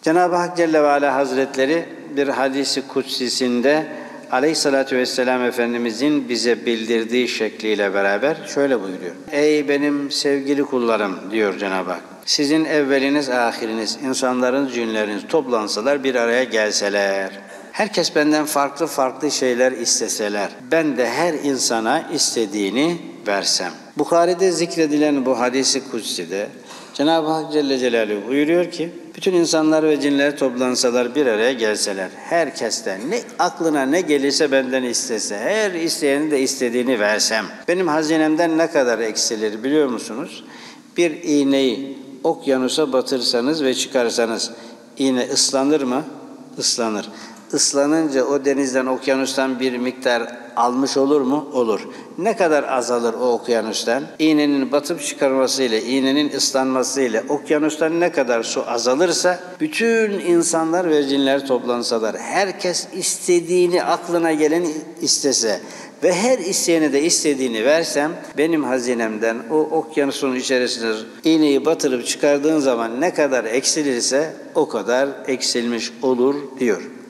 Cenab-ı Hak Celle ve Ala Hazretleri bir hadisi kutsisinde Aleyhissalatü Vesselam Efendimizin bize bildirdiği şekliyle beraber şöyle buyuruyor. Ey benim sevgili kullarım diyor Cenab-ı Hak. Sizin evveliniz, ahiriniz, insanların, cinleriniz toplansalar, bir araya gelseler. Herkes benden farklı farklı şeyler isteseler. Ben de her insana istediğini versem. Bukhari'de zikredilen bu hadisi kutside Cenab-ı Hak Celle Celaluhu buyuruyor ki, bütün insanlar ve cinler toplansalar, bir araya gelseler, herkesten ne aklına ne gelirse benden istese, her isteyenin de istediğini versem, benim hazinemden ne kadar eksilir biliyor musunuz? Bir iğneyi okyanusa batırsanız ve çıkarsanız, iğne ıslanır mı? Islanır. Islanınca o denizden, okyanustan bir miktar almış olur mu? Olur. Ne kadar azalır o okyanustan? İğnenin batıp çıkarmasıyla, iğnenin ıslanmasıyla okyanustan ne kadar su azalırsa, bütün insanlar ve cinler toplansalar, herkes istediğini, aklına geleni istese ve her isteyene de istediğini versem, benim hazinemden o okyanusun içerisine iğneyi batırıp çıkardığın zaman ne kadar eksilirse o kadar eksilmiş olur diyor.